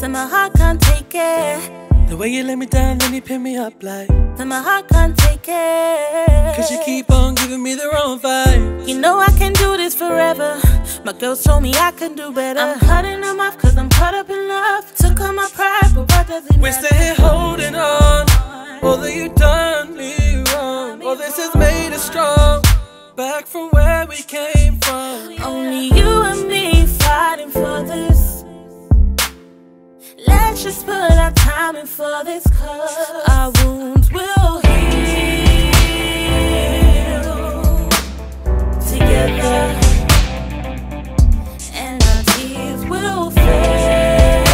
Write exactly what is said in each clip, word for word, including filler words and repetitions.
So my heart can't take it. The way you let me down, then you pick me up like. So my heart can't take it. Cause you keep on giving me the wrong vibe. You know I can do this forever. My girls told me I can do better. I'm cutting them off cause I'm caught up in love. Took on my pride, but what does it matter? We're still here holding on. Although you done me wrong, all this has made us strong. Back from where we came from. Only you and me fighting for this. Let's just put our time in for this, cause our wounds will heal together, and our tears will fade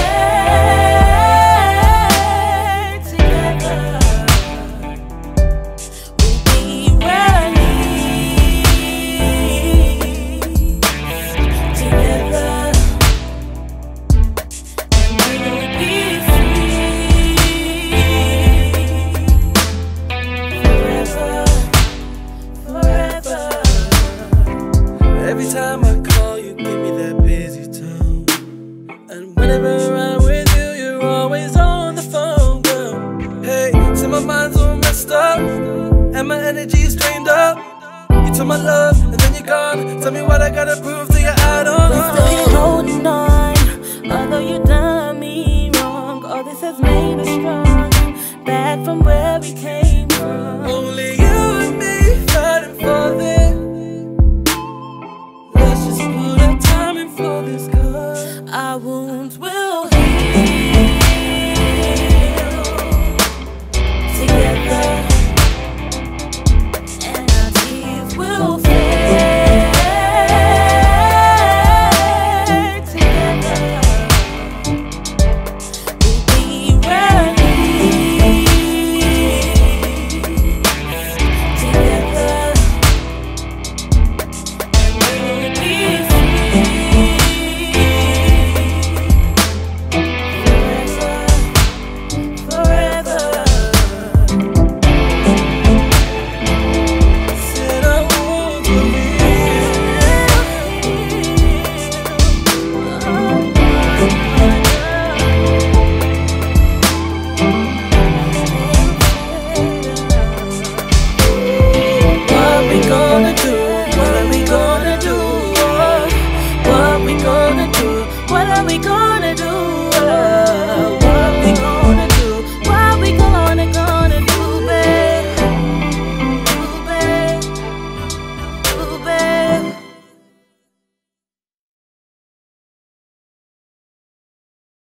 together. We'll be released together. Every time I call, you give me that busy tone. And whenever I'm with you, you're always on the phone, girl. Hey, see my mind's all messed up, and my energy's drained up. You took my love, and then you're gone. Tell me what I gotta prove to you, I don't know. We're still here holding on, although you done me wrong. All this has made us strong, back from where we came from. Only you and me fighting for this. Let's just put our time in for this, cause our wounds will